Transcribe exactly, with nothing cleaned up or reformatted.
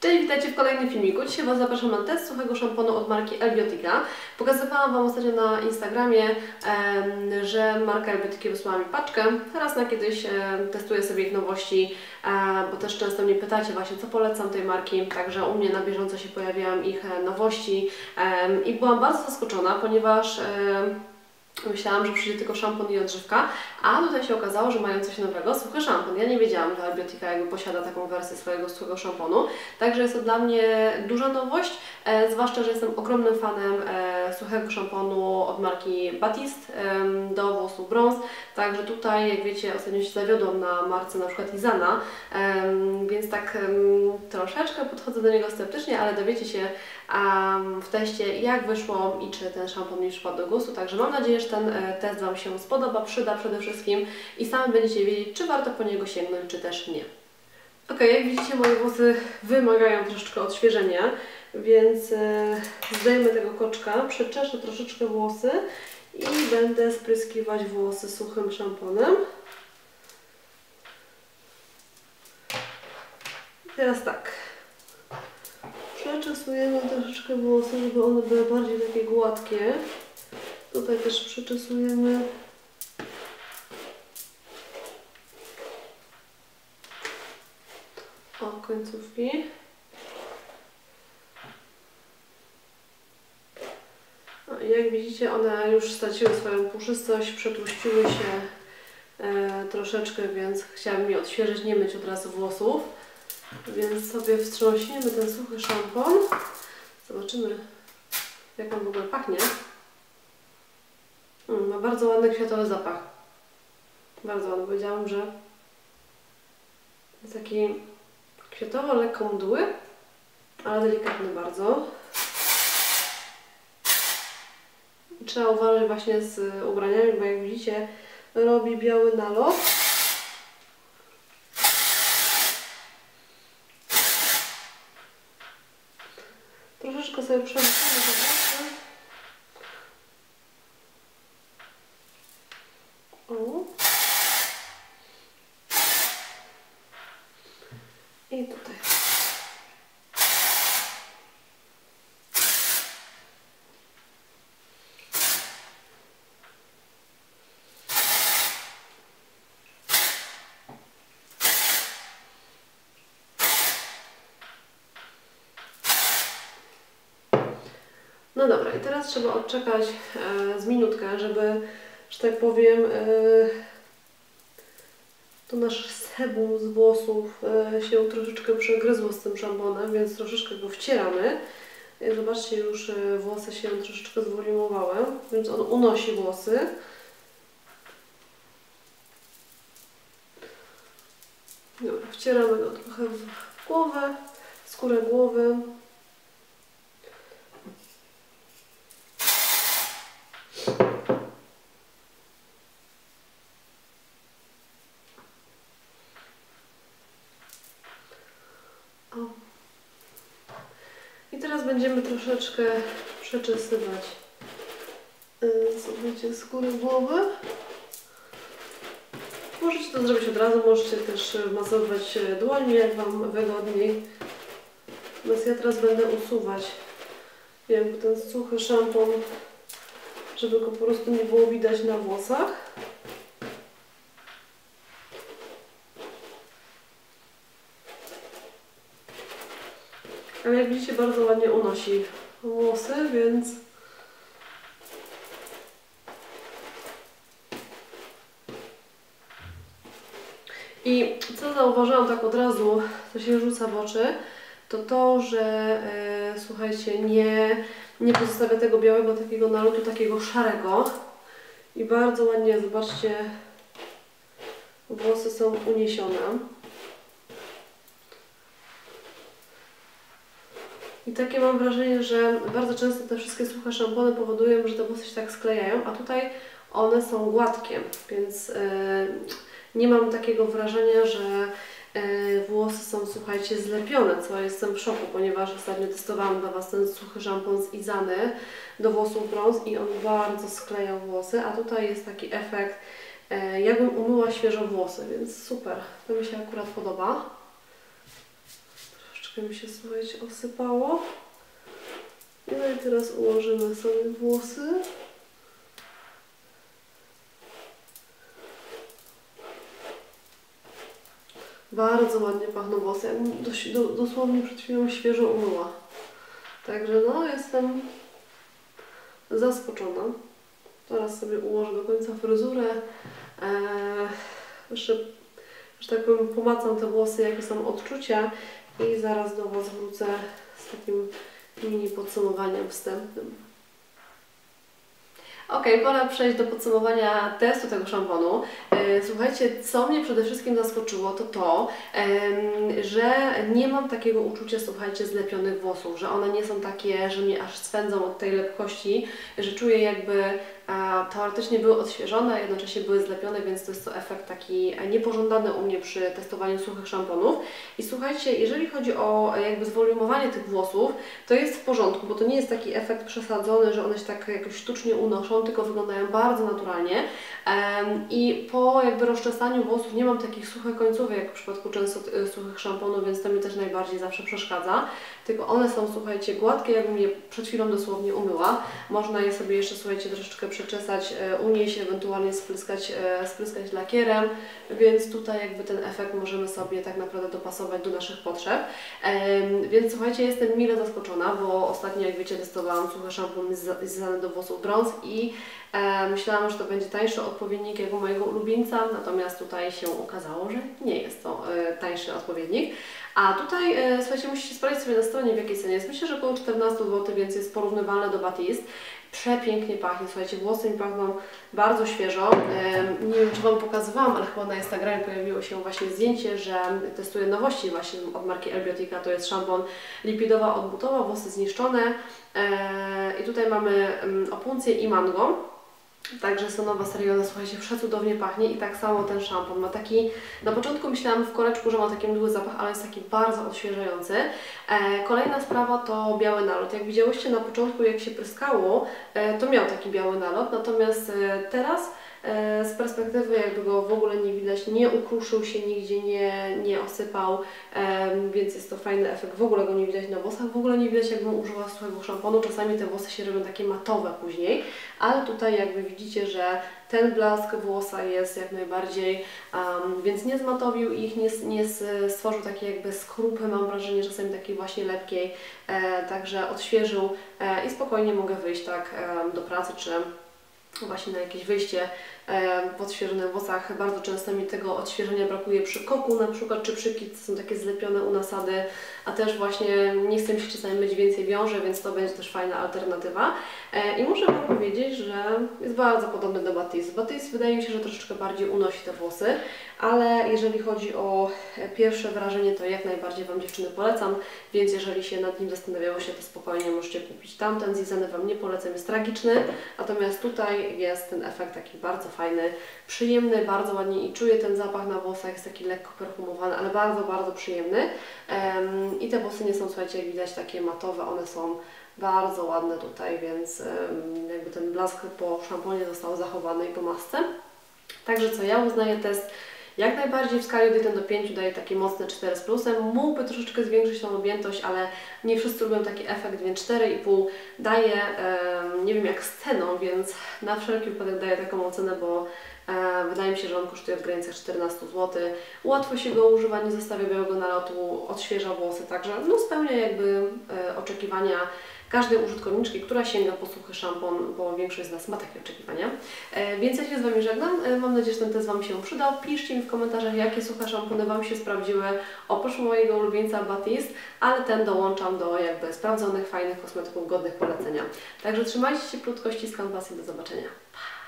Cześć, witajcie w kolejnym filmiku. Dzisiaj Was zapraszam na test suchego szamponu od marki Elbiotica. Pokazywałam Wam ostatnio na Instagramie, e, że marka Elbiotica wysłała mi paczkę. Raz na kiedyś e, testuję sobie ich nowości, e, bo też często mnie pytacie właśnie, co polecam tej marki. Także u mnie na bieżąco się pojawiają ich e, nowości e, i byłam bardzo zaskoczona, ponieważ e, myślałam, że przyjdzie tylko szampon i odżywka, a tutaj się okazało, że mają coś nowego, suchy szampon. Ja nie wiedziałam, że Elbiotica jakby posiada taką wersję swojego suchego szamponu, także jest to dla mnie duża nowość, e, zwłaszcza, że jestem ogromnym fanem e, suchego szamponu od marki Batiste e, do włosów brąz, także tutaj, jak wiecie, ostatnio się zawiodłam na marce na przykład Izana, e, więc tak e, troszeczkę podchodzę do niego sceptycznie, ale dowiecie się um, w teście, jak wyszło i czy ten szampon mi przypadł do gustu, także mam nadzieję, że ten e, test Wam się spodoba, przyda przede wszystkim i sami będziecie wiedzieć, czy warto po niego sięgnąć, czy też nie. Ok, jak widzicie, moje włosy wymagają troszeczkę odświeżenia, więc e, zdejmę tego koczka, przeczeszę troszeczkę włosy i będę spryskiwać włosy suchym szamponem. Teraz tak, przeczesujemy troszeczkę włosy, żeby one były bardziej takie gładkie. Tutaj też przeczesujemy o końcówki. No i jak widzicie, one już straciły swoją puszystość, przetłuściły się e, troszeczkę, więc chciałabym je odświeżyć, nie myć od razu włosów. Więc sobie wstrząśniemy ten suchy szampon. Zobaczymy, jak on w ogóle pachnie. Hmm, ma bardzo ładny kwiatowy zapach. Bardzo ładny. Powiedziałam, że jest taki kwiatowo, lekko mdły, ale delikatny bardzo. I trzeba uważać właśnie z ubraniami, bo jak widzicie, robi biały nalot. Troszeczkę sobie przewrócimy te włosy. O. I tutaj. No dobra, i teraz trzeba odczekać e, z minutkę, żeby, że tak powiem, e, to nasz sebum z włosów e, się troszeczkę przegryzło z tym szamponem, więc troszeczkę go wcieramy. I zobaczcie, już e, włosy się troszeczkę zwoluminowały, więc on unosi włosy. Dobra, wcieramy go trochę w głowę, w skórę głowy. O. I teraz będziemy troszeczkę przeczesywać sobie skórę głowy. Możecie to zrobić od razu, możecie też masować dłońmi, jak Wam wygodniej. Natomiast ja teraz będę usuwać jakby ten suchy szampon, żeby go po prostu nie było widać na włosach. Ale jak widzicie, bardzo ładnie unosi włosy, więc i co zauważyłam tak od razu, co się rzuca w oczy, to to, że e, słuchajcie, nie, nie pozostawia tego białego takiego nalotu, takiego szarego. I bardzo ładnie, zobaczcie, włosy są uniesione. I takie mam wrażenie, że bardzo często te wszystkie suche szampony powodują, że te włosy się tak sklejają, a tutaj one są gładkie, więc yy, nie mam takiego wrażenia, że yy, włosy są, słuchajcie, zlepione, co jestem w szoku, ponieważ ostatnio testowałam dla Was ten suchy szampon z Izany do włosów brąz i on bardzo sklejał włosy, a tutaj jest taki efekt, yy, jakbym umyła świeżo włosy, więc super, to mi się akurat podoba. Troszkę mi się, słuchajcie, osypało. No i teraz ułożymy sobie włosy. Bardzo ładnie pachną włosy, jakbym dos do, dosłownie przed chwilą świeżo umyła. Także no, jestem zaskoczona. Teraz sobie ułożę do końca fryzurę. Eee, jeszcze, że tak powiem, pomacam te włosy, jakie są odczucia i zaraz do Was wrócę z takim mini podsumowaniem wstępnym. Ok, pora przejść do podsumowania testu tego szamponu. Słuchajcie, co mnie przede wszystkim zaskoczyło, to to, że nie mam takiego uczucia, słuchajcie, zlepionych włosów, że one nie są takie, że mnie aż swędzą od tej lepkości, że czuję, jakby teoretycznie były odświeżone, a jednocześnie były zlepione, więc to jest to efekt taki niepożądany u mnie przy testowaniu suchych szamponów. I słuchajcie, jeżeli chodzi o jakby zwolumowanie tych włosów, to jest w porządku, bo to nie jest taki efekt przesadzony, że one się tak jakoś sztucznie unoszą, tylko wyglądają bardzo naturalnie. I po jakby rozczesaniu włosów nie mam takich suchych końcówek, jak w przypadku często suchych szamponów, więc to mi też najbardziej zawsze przeszkadza. Tylko one są, słuchajcie, gładkie, jakbym je przed chwilą dosłownie umyła. Można je sobie jeszcze, słuchajcie, troszeczkę przeczesać, unieść, ewentualnie spryskać, spryskać lakierem, więc tutaj jakby ten efekt możemy sobie tak naprawdę dopasować do naszych potrzeb. Więc słuchajcie, jestem mile zaskoczona, bo ostatnio, jak wiecie, testowałam suchy szampon związany do włosów brąz i myślałam, że to będzie tańszy odpowiednik jak u mojego ulubieńca, natomiast tutaj się okazało, że nie jest to tańszy odpowiednik. A tutaj, słuchajcie, musicie sprawdzić sobie na stronie, w jakiej cenie jest. Myślę, że około czternaście złotych, więc jest porównywalne do Batiste. Przepięknie pachnie, słuchajcie, włosy mi pachną bardzo świeżo. Nie wiem, czy Wam pokazywałam, ale chyba na Instagramie pojawiło się właśnie zdjęcie, że testuję nowości właśnie od marki Elbiotica. To jest szampon lipidowa odbutowa, włosy zniszczone. I tutaj mamy opuncję i mango. Także jest to nowa serioza, słuchajcie, przecudownie pachnie i tak samo ten szampon ma taki, na początku myślałam w koreczku, że ma taki mdły zapach, ale jest taki bardzo odświeżający. E, kolejna sprawa to biały nalot. Jak widziałyście na początku, jak się pryskało, e, to miał taki biały nalot, natomiast e, teraz e, z perspektywy jakby go w ogóle nie widać, nie ukruszył się nigdzie, nie, nie osypał, e, więc jest to fajny efekt. W ogóle go nie widać na włosach, w ogóle nie widać, jakbym użyła suchego szamponu. Czasami te włosy się robią takie matowe później, ale tutaj jakby widzicie, że ten blask włosa jest jak najbardziej, um, więc nie zmatowił ich, nie, nie stworzył takiej jakby skrupy, mam wrażenie, czasami takiej właśnie lepkiej, e, także odświeżył e, i spokojnie mogę wyjść tak e, do pracy, czy właśnie na jakieś wyjście e, w odświeżonych włosach. Bardzo często mi tego odświeżenia brakuje przy koku na przykład, czy przy kitce, są takie zlepione u nasady, a też właśnie nie chcę mi się czasami myć więcej wiąże, więc to będzie też fajna alternatywa. E, I muszę Wam powiedzieć, że jest bardzo podobny do Batiste. Batiste wydaje mi się, że troszeczkę bardziej unosi te włosy, ale jeżeli chodzi o pierwsze wrażenie, to jak najbardziej Wam, dziewczyny, polecam, więc jeżeli się nad nim zastanawiałyście, to spokojnie możecie kupić tamten. Zizany Wam nie polecam, jest tragiczny, natomiast tutaj jest ten efekt taki bardzo fajny, przyjemny, bardzo ładnie i czuję ten zapach na włosach, jest taki lekko perfumowany, ale bardzo, bardzo przyjemny. Um, I te włosy nie są, słuchajcie, jak widać, takie matowe, one są bardzo ładne tutaj, więc um, jakby ten blask po szamponie został zachowany i po masce. Także co, ja uznaję test jak najbardziej w skali od jeden do pięciu, daje takie mocne cztery z plusem. Mógłby troszeczkę zwiększyć tą objętość, ale nie wszyscy lubią taki efekt, więc cztery i pół daje, um, nie wiem jak z ceną, więc na wszelki wypadek daję taką ocenę, bo e, wydaje mi się, że on kosztuje w granicach czternaście złotych. Łatwo się go używa, nie zostawia białego nalotu, odświeża włosy, także no, spełnia jakby e, oczekiwania każdej użytkowniczki, która sięga po suchy szampon, bo większość z nas ma takie oczekiwania. E, więc ja się z Wami żegnam. E, mam nadzieję, że ten test Wam się przydał. Piszcie mi w komentarzach, jakie suche szampony Wam się sprawdziły, oprócz mojego ulubieńca Batiste, ale ten dołączam do jakby sprawdzonych, fajnych kosmetyków godnych polecenia. Także trzymajcie się cieplutko, ściskam Was i do zobaczenia. Pa!